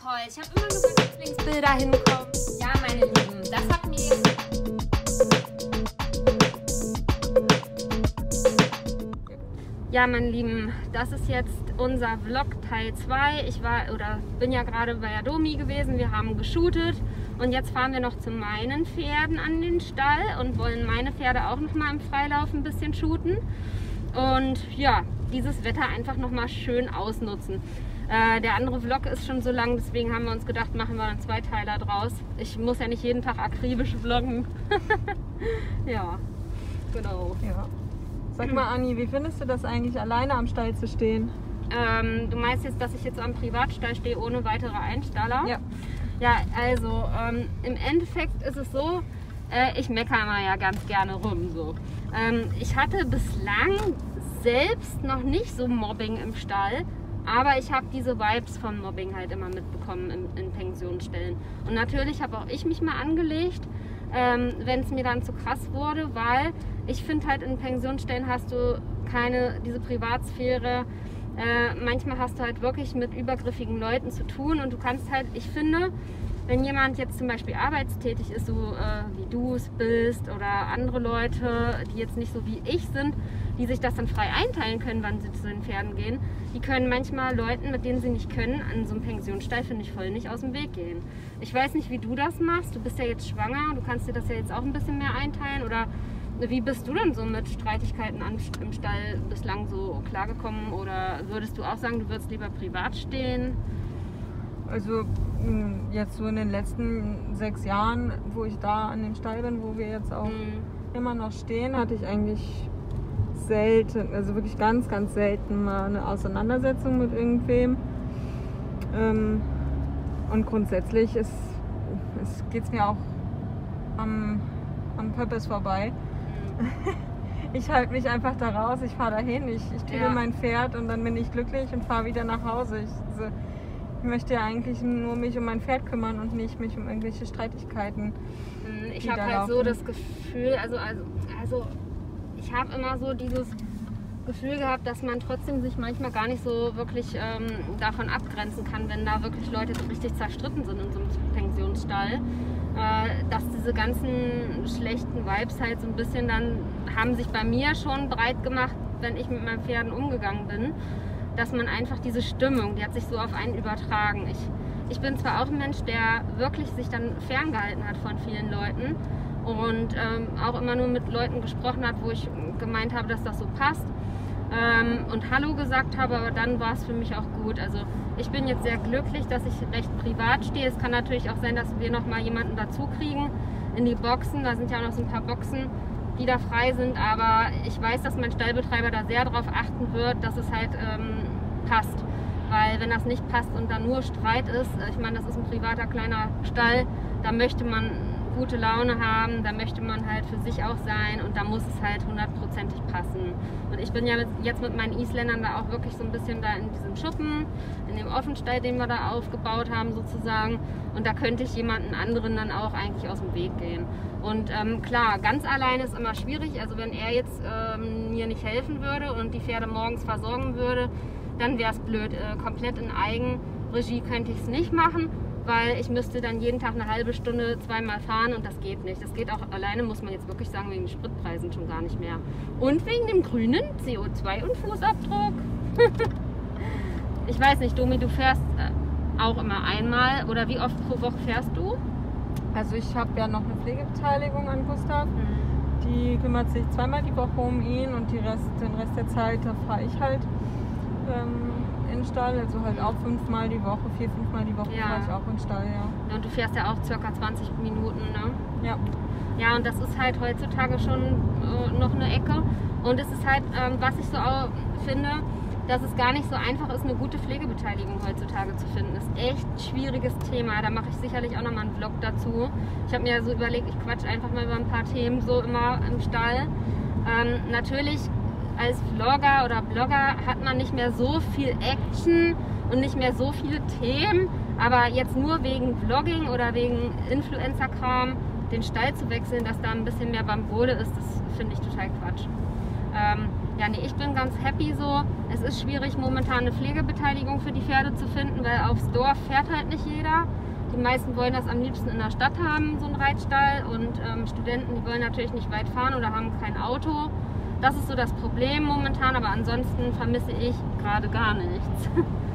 toll. Ich habe immer nur meine Lieblingsbilder hinkommen. Ja, meine Lieben, das hat mir jetzt... Ja, meine Lieben, das ist jetzt unser Vlog Teil 2. Ich bin ja gerade bei der Domi gewesen, wir haben geshootet und jetzt fahren wir noch zu meinen Pferden an den Stall und wollen meine Pferde auch noch mal im Freilauf ein bisschen shooten und ja, dieses Wetter einfach noch mal schön ausnutzen. Der andere Vlog ist schon so lang, deswegen haben wir uns gedacht, machen wir einen Zweiteiler draus. Ich muss ja nicht jeden Tag akribisch vloggen. Ja, genau. Ja. Sag mal, Anni, wie findest du das eigentlich, alleine am Stall zu stehen? Du meinst jetzt, dass ich jetzt am Privatstall stehe, ohne weitere Einstaller? Ja. Ja, also im Endeffekt ist es so, ich meckere mal ja ganz gerne rum. So. Ich hatte bislang selbst noch nicht so Mobbing im Stall, aber ich habe diese Vibes von Mobbing halt immer mitbekommen in Pensionsstellen. Und natürlich habe auch ich mich mal angelegt, wenn es mir dann zu krass wurde, weil ich finde halt in Pensionsstellen hast du diese Privatsphäre. Manchmal hast du halt wirklich mit übergriffigen Leuten zu tun und du kannst halt, ich finde, wenn jemand jetzt zum Beispiel arbeitstätig ist, so wie du es bist oder andere Leute, die jetzt nicht so wie ich sind, die sich das dann frei einteilen können, wann sie zu den Pferden gehen, die können manchmal Leuten, mit denen sie nicht können, an so einem Pensionsstall, finde ich, voll nicht aus dem Weg gehen. Ich weiß nicht, wie du das machst, du bist ja jetzt schwanger, du kannst dir das ja jetzt auch ein bisschen mehr einteilen oder wie bist du denn so mit Streitigkeiten im Stall bislang so klargekommen oder würdest du auch sagen, du würdest lieber privat stehen? Also jetzt so in den letzten 6 Jahren, wo ich da an dem Stall bin, wo wir jetzt auch immer noch stehen, hatte ich eigentlich selten, also wirklich ganz, ganz selten mal eine Auseinandersetzung mit irgendwem. Und grundsätzlich geht es mir auch am Purpose vorbei. Ich halte mich einfach da raus, ich fahre dahin, ich tüdel mein Pferd und dann bin ich glücklich und fahre wieder nach Hause. Ich möchte ja eigentlich nur mich um mein Pferd kümmern und nicht mich um irgendwelche Streitigkeiten. Ich habe halt so das Gefühl, also ich habe immer so dieses Gefühl gehabt, dass man trotzdem sich manchmal gar nicht so wirklich davon abgrenzen kann, wenn da wirklich Leute richtig zerstritten sind in so einem Pensionsstall. Dass diese ganzen schlechten Vibes halt so ein bisschen dann haben sich bei mir schon breit gemacht, wenn ich mit meinen Pferden umgegangen bin, dass man einfach diese Stimmung, die hat sich so auf einen übertragen. Ich bin zwar auch ein Mensch, der wirklich sich dann ferngehalten hat von vielen Leuten und auch immer nur mit Leuten gesprochen hat, wo ich gemeint habe, dass das so passt und Hallo gesagt habe, aber dann war es für mich auch gut. Also ich bin jetzt sehr glücklich, dass ich recht privat stehe. Es kann natürlich auch sein, dass wir noch mal jemanden dazu kriegen in die Boxen. Da sind ja auch noch so ein paar Boxen, die da frei sind. Aber ich weiß, dass mein Stallbetreiber da sehr darauf achten wird, dass es halt passt. Weil wenn das nicht passt und da nur Streit ist, ich meine, das ist ein privater kleiner Stall, da möchte man gute Laune haben, da möchte man halt für sich auch sein und da muss es halt 100%ig passen. Und ich bin ja jetzt mit meinen Isländern da auch wirklich so ein bisschen da in diesem Schuppen, in dem Offenstall, den wir da aufgebaut haben sozusagen. Und da könnte ich jemanden anderen dann auch eigentlich aus dem Weg gehen. Und klar, ganz alleine ist immer schwierig. Also wenn er jetzt mir nicht helfen würde und die Pferde morgens versorgen würde, dann wäre es blöd. Komplett in Eigenregie könnte ich es nicht machen, weil ich müsste dann jeden Tag eine halbe Stunde zweimal fahren und das geht nicht. Das geht auch alleine, muss man jetzt wirklich sagen, wegen den Spritpreisen schon gar nicht mehr. Und wegen dem grünen CO2 und Fußabdruck. Ich weiß nicht, Domi, du fährst auch immer einmal oder wie oft pro Woche fährst du? Also ich habe ja noch eine Pflegebeteiligung an Gustav. Die kümmert sich 2-mal die Woche um ihn und den Rest der Zeit, da fahre ich halt in den Stall, also halt auch 5-mal die Woche, 4-5-mal die Woche fahre ich auch in den Stall, ja. Und du fährst ja auch ca. 20 Minuten, ne? Ja. Ja, und das ist halt heutzutage schon noch eine Ecke. Und es ist halt, was ich so auch finde, dass es gar nicht so einfach ist, eine gute Pflegebeteiligung heutzutage zu finden. Das ist echt ein schwieriges Thema. Da mache ich sicherlich auch nochmal einen Vlog dazu. Ich habe mir so überlegt, ich quatsch einfach mal über ein paar Themen so immer im Stall. Natürlich als Vlogger oder Blogger hat man nicht mehr so viel Action und nicht mehr so viele Themen, aber jetzt nur wegen Vlogging oder wegen Influencer-Kram den Stall zu wechseln, dass da ein bisschen mehr Bambole ist, das finde ich total Quatsch. Ja, nee, ich bin ganz happy so. Es ist schwierig, momentan eine Pflegebeteiligung für die Pferde zu finden, weil aufs Dorf fährt halt nicht jeder. Die meisten wollen das am liebsten in der Stadt haben, so einen Reitstall. Und Studenten, die wollen natürlich nicht weit fahren oder haben kein Auto. Das ist so das Problem momentan, aber ansonsten vermisse ich gerade gar nichts.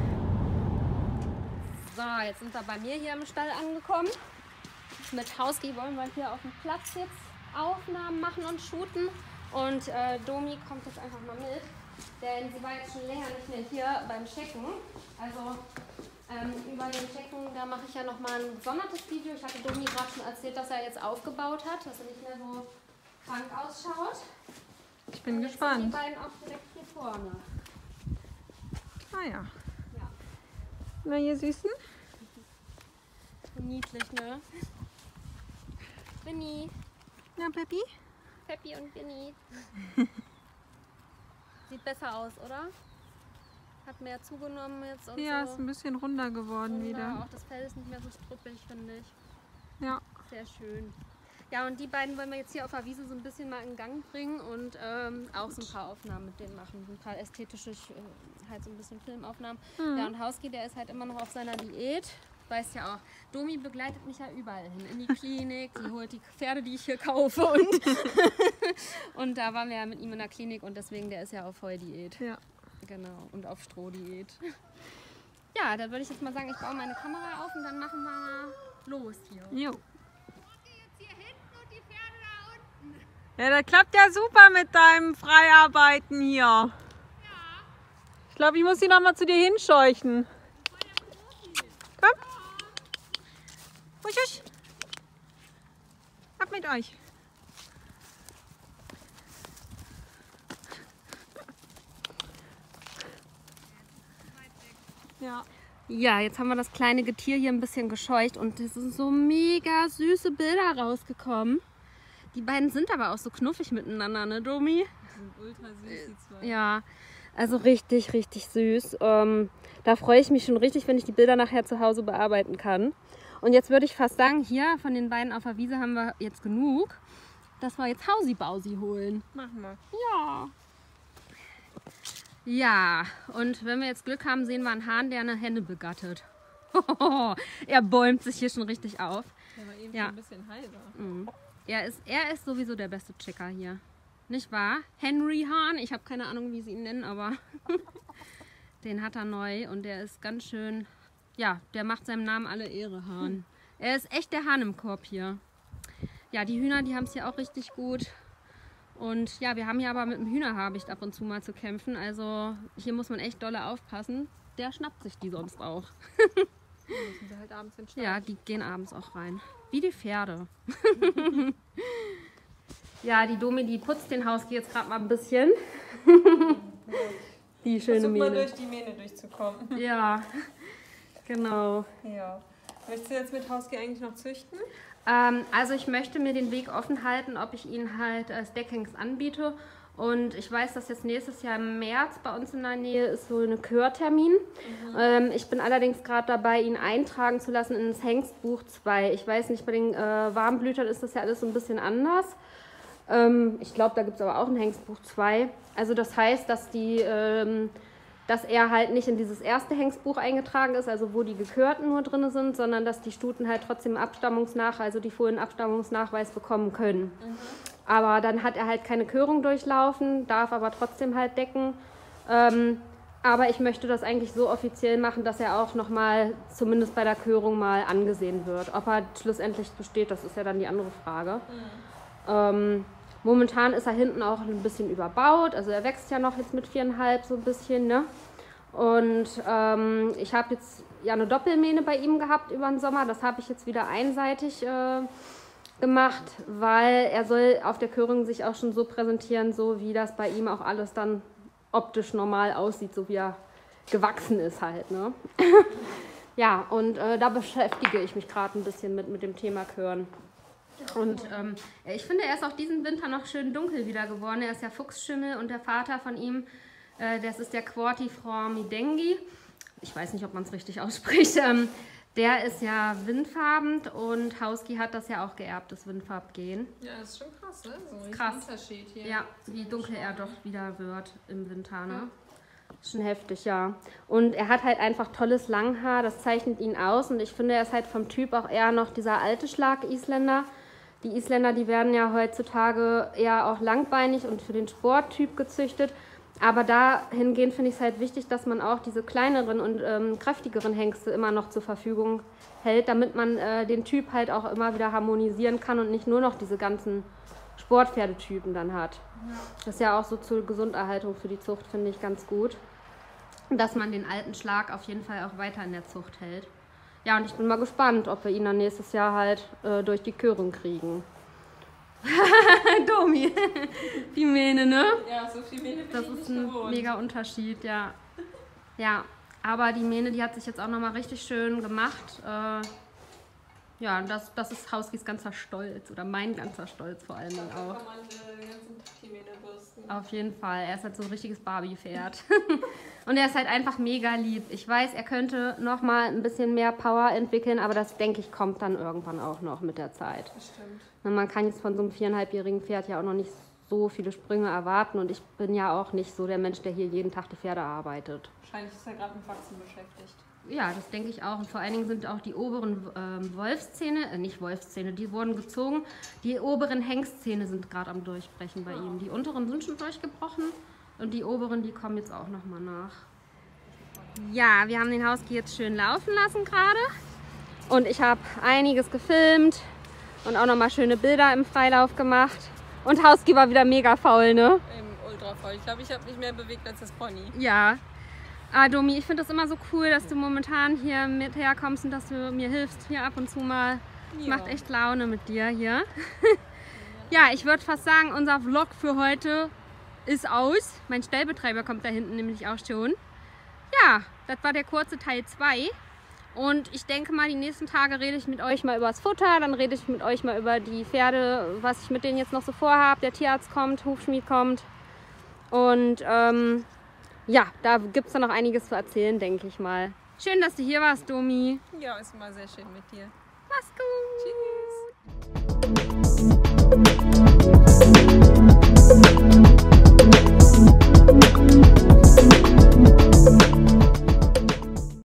So, jetzt sind wir bei mir hier im Stall angekommen. Mit Husky wollen wir hier auf dem Platz jetzt Aufnahmen machen und shooten. Und Domi kommt jetzt einfach mal mit, denn sie war jetzt schon länger nicht mehr hier beim Checken. Also über den Checken, da mache ich ja nochmal ein gesondertes Video. Ich hatte Domi gerade schon erzählt, dass er jetzt aufgebaut hat, dass er nicht mehr so krank ausschaut. Ich bin und gespannt. Jetzt sind die beiden auch direkt hier vorne. Ah ja. Ja. Na, ihr Süßen? Niedlich, ne? Winnie. Ja, Peppi? Peppi und Winnie. Sieht besser aus, oder? Hat mehr zugenommen jetzt und Ja, so. ist ein bisschen runder geworden Runder. wieder. Auch das Fell ist nicht mehr so struppelig, finde ich. Ja. Sehr schön. Ja, und die beiden wollen wir jetzt hier auf der Wiese so ein bisschen mal in Gang bringen und auch so ein paar Aufnahmen mit denen machen. Ein paar ästhetische, halt so ein bisschen Filmaufnahmen. Mhm. Ja, und Husky, der ist halt immer noch auf seiner Diät. Weißt ja auch, Domi begleitet mich ja überall hin. In die Klinik, die holt die Pferde, die ich hier kaufe. Und da waren wir ja mit ihm in der Klinik und deswegen, der ist ja auf Heudiät. Ja. Genau, und auf Strohdiät. Ja, dann würde ich jetzt mal sagen, ich baue meine Kamera auf und dann machen wir mal los hier. Jo. Jetzt hier hinten und die Pferde da unten. Ja, das klappt ja super mit deinem Freiarbeiten hier. Ja, Ich glaube, ich muss sie noch mal zu dir hinscheuchen. Komm. Husch, husch. Ab mit euch. Ja. Ja, jetzt haben wir das kleine Getier hier ein bisschen gescheucht und es sind so mega süße Bilder rausgekommen. Die beiden sind aber auch so knuffig miteinander, ne, Domi? Die sind ultra süß, die zwei. Ja, also richtig, richtig süß. Da freue ich mich schon richtig, wenn ich die Bilder nachher zu Hause bearbeiten kann. Und jetzt würde ich fast sagen, hier von den beiden auf der Wiese haben wir jetzt genug, dass wir jetzt Hausi-Bausi holen. Machen wir. Ja. Ja, und wenn wir jetzt Glück haben, sehen wir einen Hahn, der eine Henne begattet. Er bäumt sich hier schon richtig auf. Der war eben Ja. schon ein bisschen heiser. Mhm. Er ist sowieso der beste Checker hier. Nicht wahr? Henry Hahn, ich habe keine Ahnung, wie sie ihn nennen, aber den hat er neu und der ist ganz schön, ja, der macht seinem Namen alle Ehre, Hahn. Er ist echt der Hahn im Korb hier. Ja, die Hühner, die haben es hier auch richtig gut. Und ja, wir haben hier aber mit dem Hühnerhabicht ab und zu mal zu kämpfen. Also hier muss man echt dolle aufpassen. Der schnappt sich die sonst auch. Dann müssen sie halt abends in den Stall. Ja, die gehen abends auch rein. Wie die Pferde. Ja, die Domi, die putzt den Husky jetzt gerade mal ein bisschen. Die schöne Versuch mal Mähne. durch die Mähne durchzukommen. Ja, genau. Ja. Möchtest du jetzt mit Husky eigentlich noch züchten? Also ich möchte mir den Weg offen halten, ob ich ihn halt als Deckhengst anbiete. Und ich weiß, dass jetzt nächstes Jahr im März bei uns in der Nähe ist so eine Kürtermin. Ich bin allerdings gerade dabei, ihn eintragen zu lassen ins Hengstbuch 2. Ich weiß nicht, bei den Warmblütern ist das ja alles so ein bisschen anders. Ich glaube, da gibt es aber auch ein Hengstbuch 2. Also das heißt, dass dass er halt nicht in dieses erste Hengstbuch eingetragen ist, also wo die Gekörten nur drin sind, sondern dass die Stuten halt trotzdem also die vollen Abstammungsnachweis bekommen können. Aber dann hat er halt keine Körung durchlaufen, darf aber trotzdem halt decken. Aber ich möchte das eigentlich so offiziell machen, dass er auch nochmal, zumindest bei der Körung, mal angesehen wird. Ob er schlussendlich besteht, das ist ja dann die andere Frage. Momentan ist er hinten auch ein bisschen überbaut, also er wächst ja noch jetzt mit 4,5 so ein bisschen, ne? Und ich habe jetzt ja eine Doppelmähne bei ihm gehabt über den Sommer, das habe ich jetzt wieder einseitig gemacht, weil er soll auf der Körung sich auch schon so präsentieren, so wie das bei ihm auch alles dann optisch normal aussieht, so wie er gewachsen ist halt, ne? Ja, und da beschäftige ich mich gerade ein bisschen mit dem Thema Kören. Und ich finde, er ist auch diesen Winter noch schön dunkel wieder geworden. Er ist ja Fuchsschimmel und der Vater von ihm, das ist der Quartifront Midengi. Ich weiß nicht, ob man es richtig ausspricht. Der ist ja windfarben und Husky hat das ja auch geerbt, das Windfarbgen. Ja, das ist schon krass, ne? So ein krass. Unterschied hier. Ja, wie dunkel er doch wieder wird im Winter, ne? Ist schon heftig, ja. Und er hat halt einfach tolles Langhaar, das zeichnet ihn aus. Und ich finde, er ist halt vom Typ auch eher noch dieser alte Schlag-Isländer. Die Isländer, die werden ja heutzutage eher auch langbeinig und für den Sporttyp gezüchtet. Aber dahingehend finde ich es halt wichtig, dass man auch diese kleineren und kräftigeren Hengste immer noch zur Verfügung hält, damit man den Typ halt auch immer wieder harmonisieren kann und nicht nur noch diese ganzen Sportpferdetypen dann hat. Ja. Das ist ja auch so zur Gesunderhaltung für die Zucht, finde ich ganz gut. Dass man den alten Schlag auf jeden Fall auch weiter in der Zucht hält. Ja, und ich bin mal gespannt, ob wir ihn dann nächstes Jahr halt durch die Körung kriegen. Domi, die Mähne, ne? Ja, so viel Mähne bin das ich ist nicht ein gewohnt. mega Unterschied, ja. Ja, aber die Mähne, die hat sich jetzt auch nochmal richtig schön gemacht. Ja, das ist Huskys ganzer Stolz oder mein ganzer Stolz vor allem auch. Kann man den ganzen Tag die Mähne bürsten. Auf jeden Fall, er ist halt so ein richtiges Barbie-Pferd. Und er ist halt einfach mega lieb. Ich weiß, er könnte nochmal ein bisschen mehr Power entwickeln, aber das, denke ich, kommt dann irgendwann auch noch mit der Zeit. Das stimmt. Und man kann jetzt von so einem 4,5-jährigen Pferd ja auch noch nicht so viele Sprünge erwarten. Und ich bin ja auch nicht so der Mensch, der hier jeden Tag die Pferde arbeitet. Wahrscheinlich ist er gerade mit Wachsen beschäftigt. Ja, das denke ich auch. Und vor allen Dingen sind auch die oberen Wolfszähne, nicht Wolfszähne, die wurden gezogen. Die oberen Hengstzähne sind gerade am Durchbrechen bei ihm. Die unteren sind schon durchgebrochen und die oberen, die kommen jetzt auch nochmal nach. Ja, wir haben den Husky jetzt schön laufen lassen gerade. Und ich habe einiges gefilmt und auch nochmal schöne Bilder im Freilauf gemacht. Und Husky war wieder mega faul, ne? Ultra faul. Ich glaube, ich habe mich mehr bewegt als das Pony. Ja. Ah, Domi, ich finde das immer so cool, dass du momentan hier mit herkommst und dass du mir hilfst hier ab und zu mal. Ja. Macht echt Laune mit dir hier. Ja, ich würde fast sagen, unser Vlog für heute ist aus. Mein Stellbetreiber kommt da hinten nämlich auch schon. Ja, das war der kurze Teil 2. Und ich denke mal, die nächsten Tage rede ich mit euch mal über das Futter, dann rede ich mit euch mal über die Pferde, was ich mit denen jetzt noch so vorhabe. Der Tierarzt kommt, Hufschmied kommt. Und ja, da gibt es dann noch einiges zu erzählen, denke ich mal. Schön, dass du hier warst, Domi. Ja, ist immer sehr schön mit dir. Mach's gut. Tschüss.